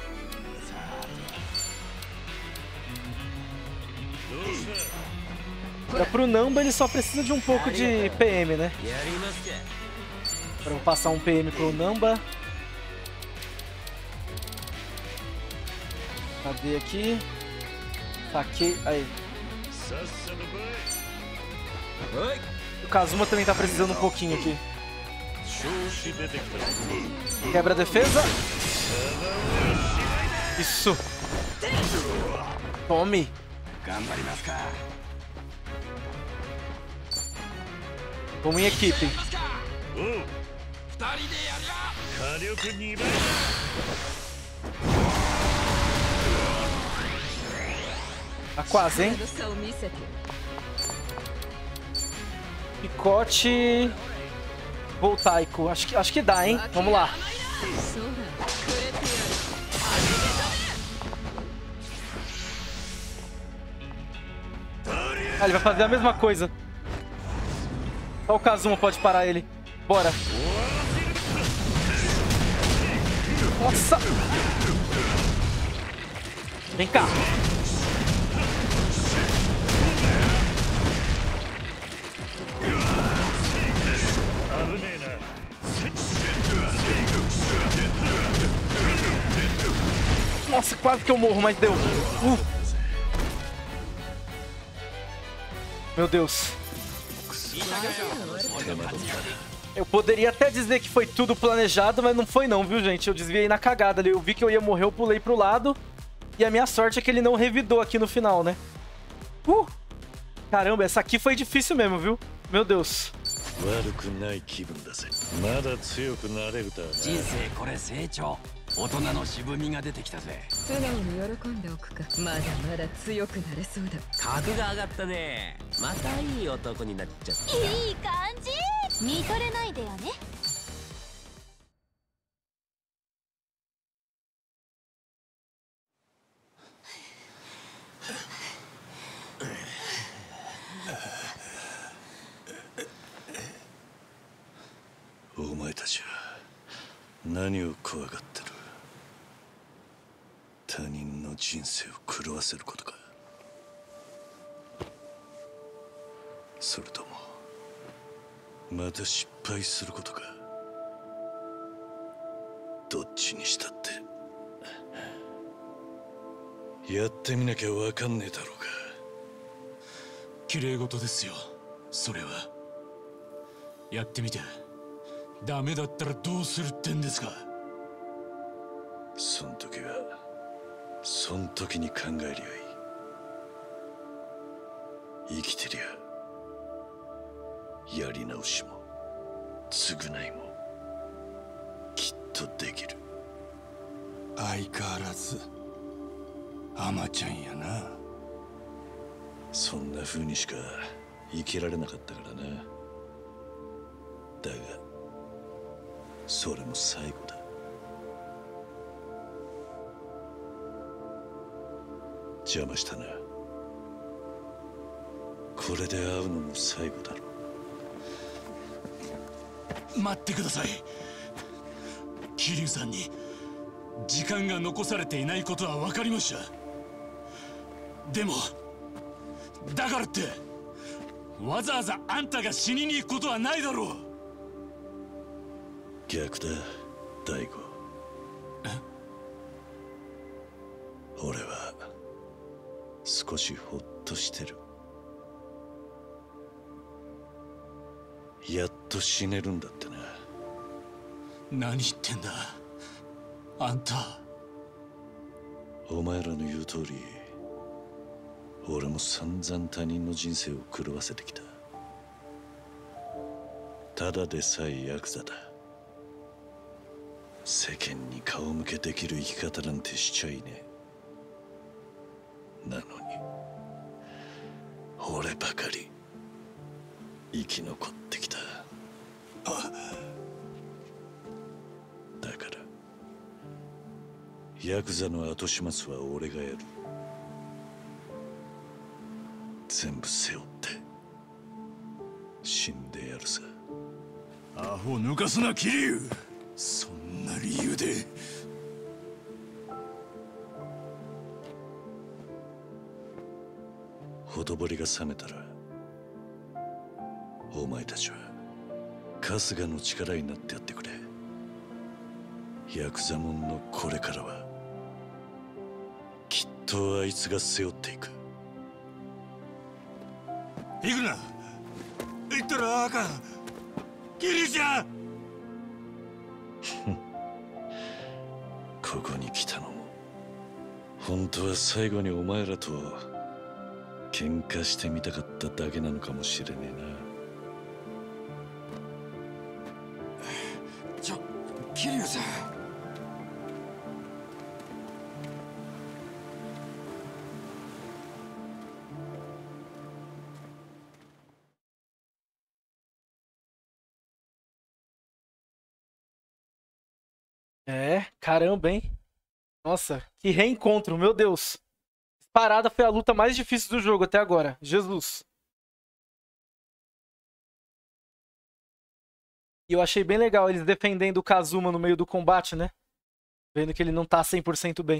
Para pro Namba ele só precisa de um pouco de P M, né? Para eu passar um P M pro Namba. Cadê aqui? Taquei. Aí. O Kazuma também tá precisando um pouquinho aqui. Quebra a defesa. Isso. Tome. Vamos em equipe. Tá quase, hein? Picote voltaico. Acho que, acho que dá, hein? Vamos lá. Ah, ele vai fazer a mesma coisa. Só o Kazuma pode parar ele. Bora. Nossa. Vem cá. Nossa, quase que eu morro, mas deu. Uh. Meu Deus. Eu poderia até dizer que foi tudo planejado, mas não foi não, viu, gente? Eu desviei na cagada ali. Eu vi que eu ia morrer, eu pulei pro lado. E a minha sorte é que ele não revidou aqui no final, né? Uh. Caramba, essa aqui foi difícil mesmo, viu? Meu Deus. 大人の渋みが出てきたぜ。 素直に喜んでおくか。まだまだ強くなれそうだ。 格が上がったね。またいい男になっちゃった。 いい感じ。見とれないでよね。 お前たちは何を怖がってる？他人の人生を狂わせることか、それともまた失敗することか。どっちにしたってやってみなきゃわかんねえだろうが。 綺麗事ですよ、それは。やってみてダメだったらどうするってんですか。 そん時はそん時に考えりゃいい。生きてりゃやり直しも償いもきっとできる。 相変わらずアマちゃんやな。 そんな風にしか生きられなかったからな。だがそれも最後だ。邪魔したな。これで会うのも最後だろ。 待ってください。桐生さんに時間が残されていないことは分かりました。でもだからってわざわざあんたが死にに行くことはないだろう。 逆だ、大悟。俺は少しほっとしてる。やっと死ねるんだってな。 何言ってんだあんた。 お前らの言う通り、俺も散々他人の人生を狂わせてきた。ただでさえヤクザだ。世間に顔向けできる生き方なんてしちゃいねえ。なのに俺ばかり生き残ってきた。だからヤクザの後始末は俺がやる。全部背負って死んでやるさ。 アホ抜かすな桐生。 そんな理由で。 ほとぼりが冷めたらお前たちは春日の力になってやってくれ。ヤクザモンのこれからはきっとあいつが背負っていく。 行くな。行ったらあかん。桐生ちゃん。 ここに来たのも本当は最後にお前らと喧嘩してみたかっただけなのかもしれねえな。 ちょ、桐生さん。 É, caramba, hein? Nossa, que reencontro, meu Deus. Parada foi a luta mais difícil do jogo até agora. Jesus. E eu achei bem legal eles defendendo o Kazuma no meio do combate, né? Vendo que ele não tá cem por cento bem.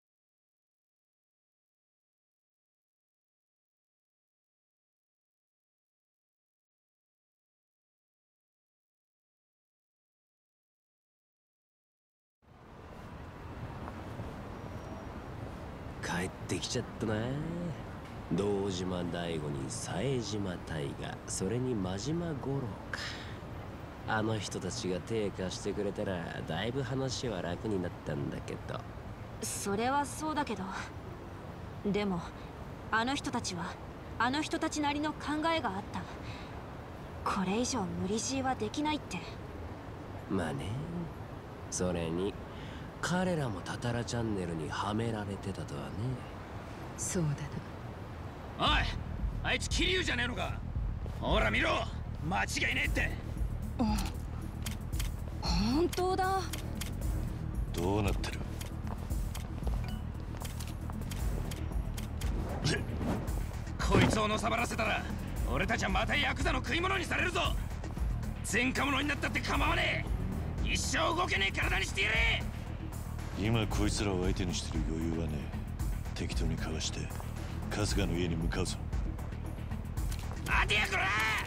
「帰ってきちゃったな。堂島大吾に冴島大河、それに真島五郎か。あの人たちが手貸してくれたらだいぶ話は楽になったんだけど。 それはそうだけど、でもあの人たちはあの人たちなりの考えがあった。これ以上無理強いはできないって。 まあね。それに彼らもタタラチャンネルにはめられてたとはね。 そうだおい、あいつ桐生じゃねえのか。ほら見ろ、間違いねえって。 本当だ。 どうなってる。 こいつをのさばらせたら俺たちはまたヤクザの食い物にされるぞ。前科者になったって構わねえ。一生動けねえ体にしてやれ。 今こいつらを相手にしてる余裕はねえ。適当にかわして春日の家に向かうぞ。 待てやこら。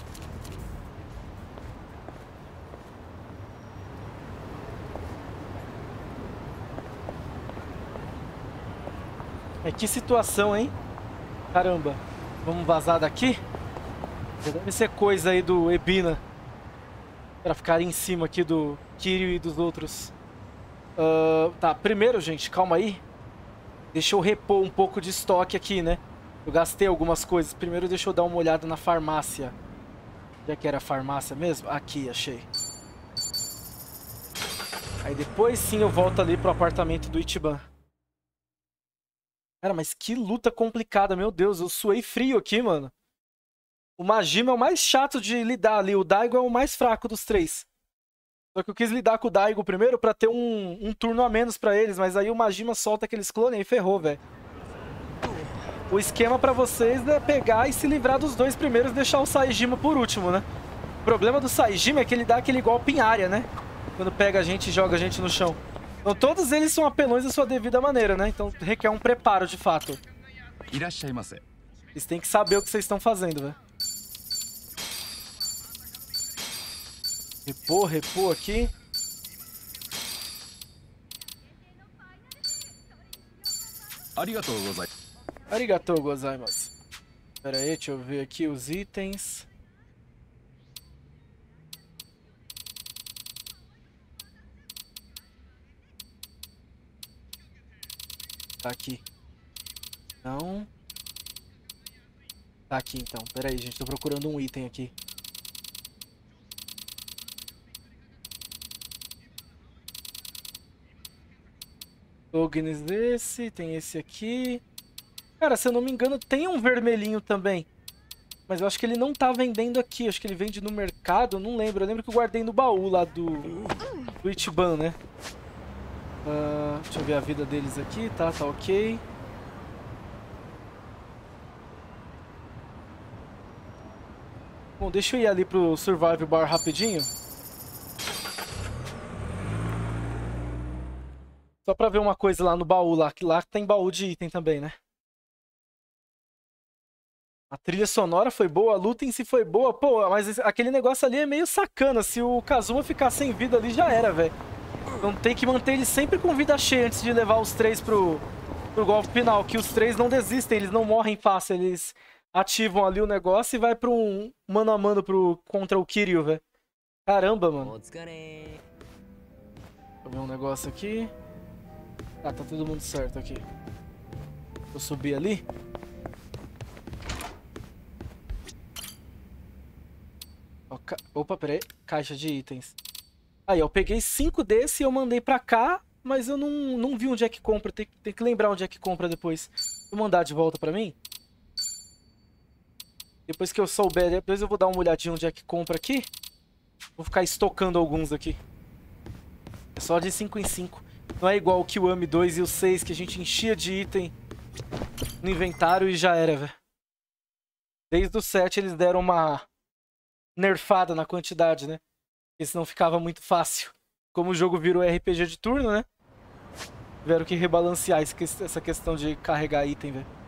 É, que situação, hein? Caramba. Vamos vazar daqui? Deve ser coisa aí do Ebina. Pra ficar em cima aqui do Kiryu e dos outros. Uh, tá, primeiro, gente, calma aí. Deixa eu repor um pouco de estoque aqui, né? Eu gastei algumas coisas. Primeiro deixa eu dar uma olhada na farmácia. Já que era farmácia mesmo? Aqui, achei. Aí depois sim eu volto ali pro apartamento do Ichiban. Cara, mas que luta complicada, meu Deus. Eu suei frio aqui, mano. O Majima é o mais chato de lidar ali. O Daigo é o mais fraco dos três. Só que eu quis lidar com o Daigo primeiro pra ter um, um turno a menos pra eles. Mas aí o Majima solta aqueles clones e ferrou, velho. O esquema pra vocês é pegar e se livrar dos dois primeiros e deixar o Saejima por último, né? O problema do Saejima é que ele dá aquele golpe em área, né? Quando pega a gente e joga a gente no chão. Então todos eles são apelões da sua devida maneira, né? Então requer um preparo de fato. Vocês têm que saber o que vocês estão fazendo, velho. Repor, repor aqui. Arigatou gozaimasu. Pera aí, deixa eu ver aqui os itens. Tá aqui. Não. Tá aqui então. Pera aí, gente. Tô procurando um item aqui. Tokens desse. Tem esse aqui. Cara, se eu não me engano, tem um vermelhinho também. Mas eu acho que ele não tá vendendo aqui. Acho que ele vende no mercado. Não lembro. Eu lembro que eu guardei no baú lá do... do Ichiban, né? Uh, deixa eu ver a vida deles aqui. Tá, tá ok. Bom, deixa eu ir ali pro Survival Bar rapidinho. Só pra ver uma coisa lá no baú, lá, que lá tem baú de item também, né? A trilha sonora foi boa, a luta em si foi boa. Pô, mas aquele negócio ali é meio sacana. Se o Kazuma ficar sem vida ali, já era, velho. Então tem que manter ele sempre com vida cheia antes de levar os três pro, pro golpe final. Que os três não desistem, eles não morrem fácil. Eles ativam ali o negócio e vai pra um mano a mano pro, contra o Kiryu, velho. Caramba, mano. Deixa eu ver um negócio aqui. Ah, tá todo mundo certo aqui. Vou subir ali. Opa, peraí. Caixa de itens. Aí, eu peguei cinco desse e eu mandei pra cá, mas eu não, não vi onde é que compra. Tem, tem que lembrar onde é que compra depois. Vou mandar de volta pra mim. Depois que eu souber, depois eu vou dar uma olhadinha onde é que compra aqui. Vou ficar estocando alguns aqui. É só de cinco em cinco. Não é igual o Kiwami dois e o seis, que a gente enchia de item no inventário e já era, velho. Desde o sete eles deram uma nerfada na quantidade, né? Porque senão ficava muito fácil. Como o jogo virou R P G de turno, né? Tiveram que rebalancear essa questão de carregar item, velho.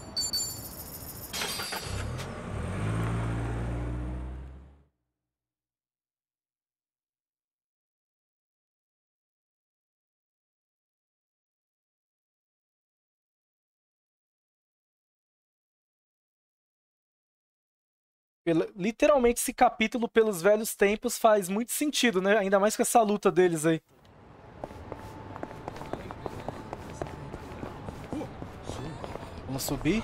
Pela, literalmente esse capítulo, pelos velhos tempos, faz muito sentido, né? Ainda mais com essa luta deles aí. Vamos subir.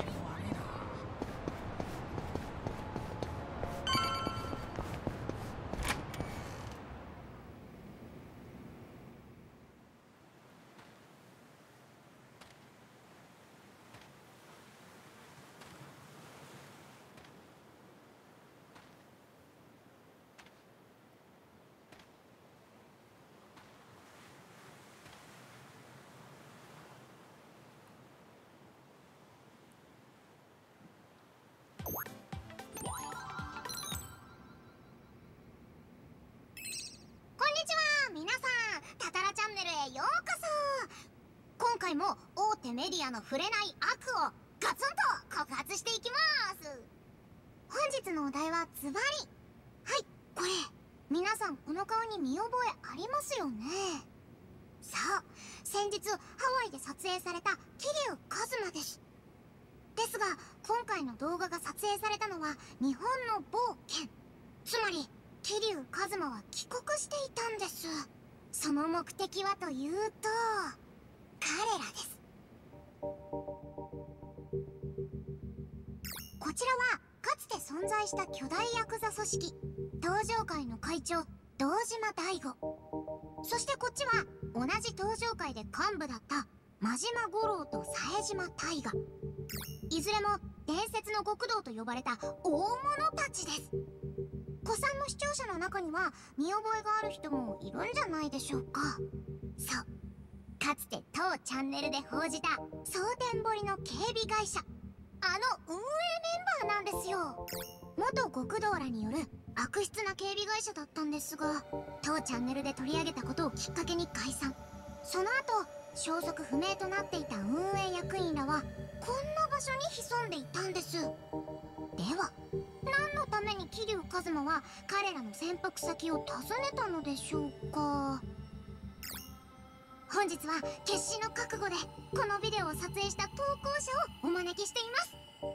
真島五郎と冴島大河。いずれも伝説の極道と呼ばれた大物たちです。古参の視聴者の中には見覚えがある人もいるんじゃないでしょうか。そう、かつて当チャンネルで報じた蒼天堀の警備会社、あの運営メンバーなんですよ。元極道らによる悪質な警備会社だったんですが、当チャンネルで取り上げたことをきっかけに解散。その後消息不明となっていた運営役員らはこんな場所に潜んでいたんです。では何のために桐生一馬は彼らの潜伏先を訪ねたのでしょうか。本日は決死の覚悟でこのビデオを撮影した投稿者をお招きしています。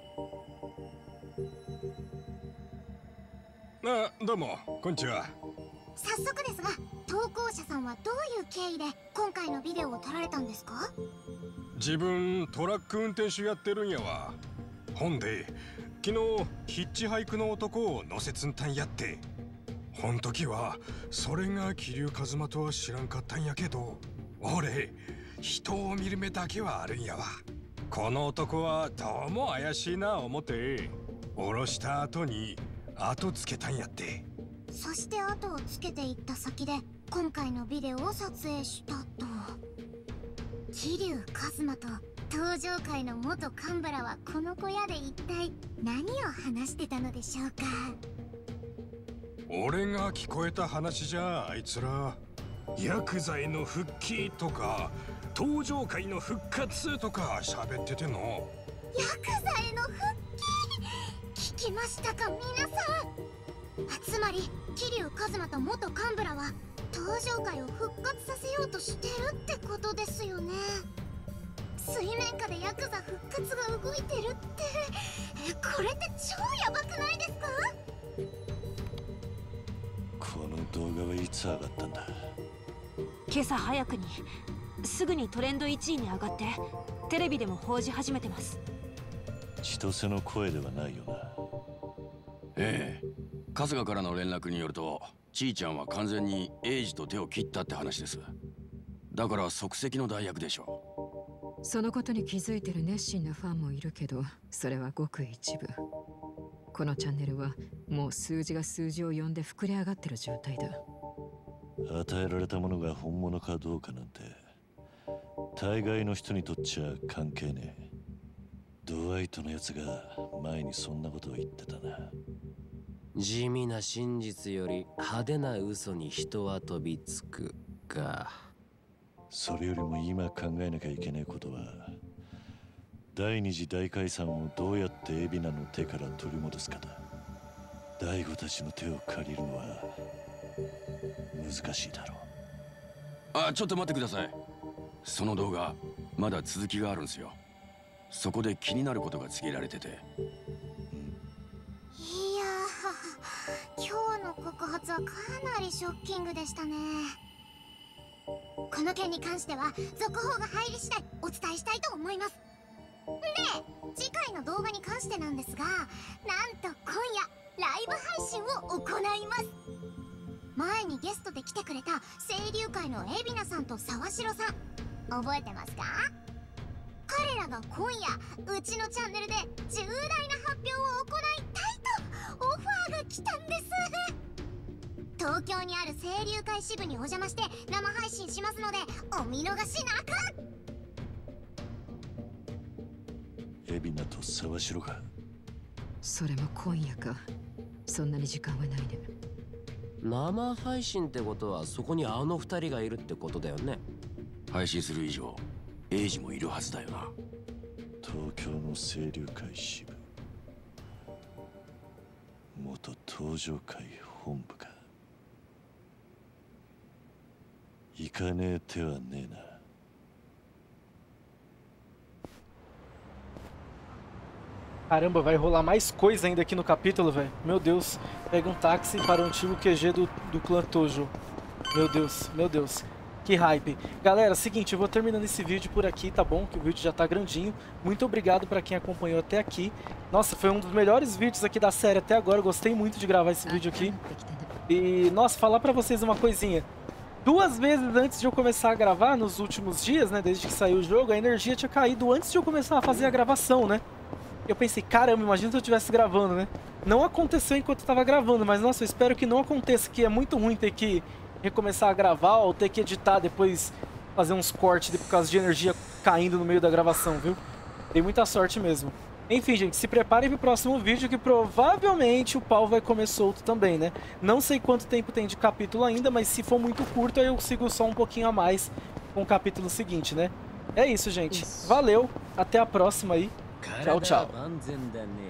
あ、どうもこんにちは。 早速ですが、投稿者さんはどういう経緯で今回のビデオを撮られたんですか？ 自分トラック運転手やってるんやわ。ほんで昨日ヒッチハイクの男を乗せつんたんやって、ほん時はそれが桐生一馬とは知らんかったんやけど、俺人を見る目だけはあるんやわ。この男はどうも怪しいな思って降ろした後に後つけたんやって。 そして後をつけていった先で今回のビデオを撮影したと。桐生一馬と登場界の元幹部らはこの小屋で一体何を話してたのでしょうか。 俺が聞こえた話じゃ、あいつらヤクザへの復帰とか登場界の復活とか喋ってての。 ヤクザへの復帰、聞きましたか皆さん。つまり桐生一馬と元幹部らは登場界を復活させようとしてるってことですよね。水面下でヤクザ復活が動いてるって、これって超ヤバくないですか？ この動画はいつ上がったんだ？ 今朝早くにすぐにトレンドいちいに上がってテレビでも報じ始めてます。 千歳の声ではないよな。 ええ、春日からの連絡によるとちーちゃんは完全にエイジと手を切ったって話です。だから即席の代役でしょう。そのことに気づいてる熱心なファンもいるけど、それはごく一部。このチャンネルはもう数字が数字を呼んで膨れ上がってる状態だ。 与えられたものが本物かどうかなんて大概の人にとっちゃ関係ねえ。ドワイトのやつが前にそんなことを言ってたな。 地味な真実より派手な嘘に人は飛びつくか。 それよりも今考えなきゃいけないことは、第二次大解散をどうやって海老名の手から取り戻すかだ。大悟たちの手を借りるのは難しいだろう。あ、ちょっと待ってください。その動画まだ続きがあるんですよ。そこで気になることが告げられてて。 いやー、今日の告発はかなりショッキングでしたね。この件に関しては続報が入り次第お伝えしたいと思います。で、次回の動画に関してなんですが、なんと今夜ライブ配信を行います。前にゲストで来てくれた清流会の海老名さんと沢城さん、覚えてますか？彼らが今夜うちのチャンネルで重大な発表を行いたいとオファーが来たんです。東京にある清流会支部にお邪魔して生配信しますのでお見逃しなく。 海老名と沢城が。 それも今夜か。そんなに時間はないね。 生配信ってことはそこにあの二人がいるってことだよね。 配信する以上エイジもいるはずだよな。 東京の清流会支部、元登場会本部か。行かねえ手はねえな。 Caramba, vai rolar mais coisa ainda aqui no capítulo, velho. Meu Deus. Pega um táxi para o antigo Q G do, do clã Tojo. Meu Deus, meu Deus. Que hype. Galera, seguinte, eu vou terminando esse vídeo por aqui, tá bom? Que o vídeo já tá grandinho. Muito obrigado para quem acompanhou até aqui. Nossa, foi um dos melhores vídeos aqui da série até agora. Eu gostei muito de gravar esse vídeo aqui. E, nossa, falar pra vocês uma coisinha. duas vezes antes de eu começar a gravar, nos últimos dias, né, desde que saiu o jogo, a energia tinha caído antes de eu começar a fazer a gravação, né? Eu pensei, caramba, imagina se eu estivesse gravando, né? Não aconteceu enquanto eu tava gravando, mas nossa, eu espero que não aconteça, que é muito ruim ter que recomeçar a gravar ou ter que editar depois, fazer uns cortes por causa de energia caindo no meio da gravação, viu? Dei muita sorte mesmo. Enfim, gente, se preparem pro próximo vídeo que provavelmente o pau vai comer solto também, né? Não sei quanto tempo tem de capítulo ainda, mas se for muito curto, aí eu sigo só um pouquinho a mais com o capítulo seguinte, né? É isso, gente. Valeu, até a próxima aí. Tchau, tchau.